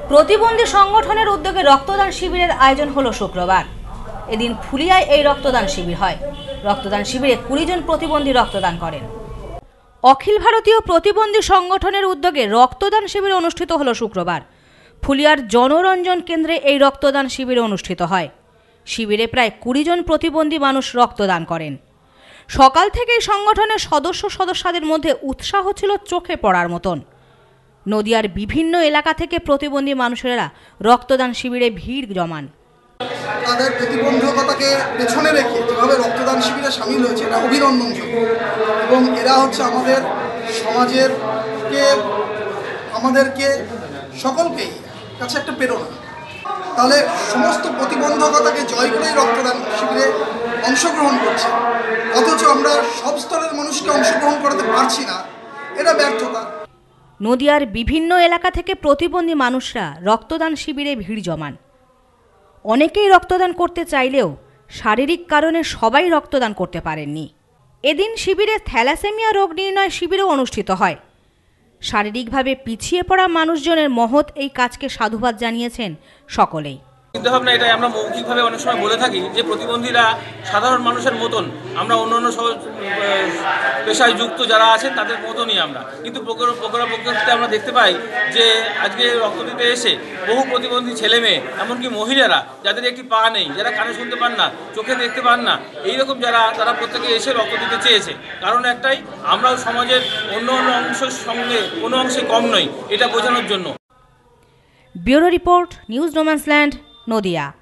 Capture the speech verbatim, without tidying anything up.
প্রতিবন্ধী সংগঠনের উদ্যোগে রক্তদান শিবিরের আয়োজন হলো শুক্রবার। এদিন ফুলিয়ায় এই রক্তদান শিবির হয়। রক্তদান শিবিরে কুড়ি জন প্রতিবন্ধী রক্তদান করেন। অখিল ভারতীয় প্রতিবন্ধী সংগঠনের উদ্যোগে রক্তদান শিবির অনুষ্ঠিত হলো শুক্রবার। ফুলিয়ার জনরঞ্জন কেন্দ্রে এই রক্তদান শিবির অনুষ্ঠিত হয়। শিবিরে প্রায় কুড়ি জন প্রতিবন্ধী মানুষ রক্তদান করেন। সকাল থেকেই সংগঠনের সদস্য সদস্যদের মধ্যে উৎসাহ ছিল চোখে পড়ার মতন। নদিয়ার বিভিন্ন এলাকা থেকে প্রতিবন্ধী মানুষেরা রক্তদান শিবিরে ভিড় জমান। তাদের প্রতিবন্ধকতাকে পেছনে রেখে যেভাবে রক্তদান শিবিরে সামিল হয়েছে এটা অভিনন্দনযোগ্য এবং এরা হচ্ছে আমাদের সমাজের কে আমাদেরকে সকলকেই কাছে একটা প্রেরণা। তাহলে সমস্ত প্রতিবন্ধকতাকে জয় করেই রক্তদান শিবিরে অংশগ্রহণ করছে, অথচ আমরা সব স্তরের মানুষকে অংশগ্রহণ করতে পারছি না, এটা ব্যর্থতা। নদিয়ার বিভিন্ন এলাকা থেকে প্রতিবন্ধী মানুষরা রক্তদান শিবিরে ভিড় জমান। অনেকেই রক্তদান করতে চাইলেও শারীরিক কারণে সবাই রক্তদান করতে পারেননি। এদিন শিবিরে থ্যালাসেমিয়া রোগ নির্ণয় শিবিরও অনুষ্ঠিত হয়। শারীরিকভাবে পিছিয়ে পড়া মানুষজনের মহৎ এই কাজকে সাধুবাদ জানিয়েছেন সকলেই। চিন্তাভাবনা এটাই আমরা মৌখিকভাবে অনেক সময় বলে থাকি যে প্রতিবন্ধীরা সাধারণ মানুষের মতন, আমরা অন্যান্য পেশায় যুক্ত যারা আছেন তাদের মতনই আমরা, কিন্তু প্রকৃতপক্ষে আমরা দেখতে পাই যে আজকে রক্ত দিতে এসে বহু প্রতিবন্ধী ছেলে মেয়ে, এমনকি মহিলারা যাদের একটি পা নেই, যারা কানে শুনতে পান না, চোখে দেখতে পান না, এইরকম যারা তারা প্রত্যেকে এসে রক্ত দিতে চেয়েছে। কারণ একটাই, আমরাও সমাজের অন্য অন্য অংশের সঙ্গে কোনো অংশে কম নই, এটা বোঝানোর জন্য। Bureau report, news no man's land, Nadia.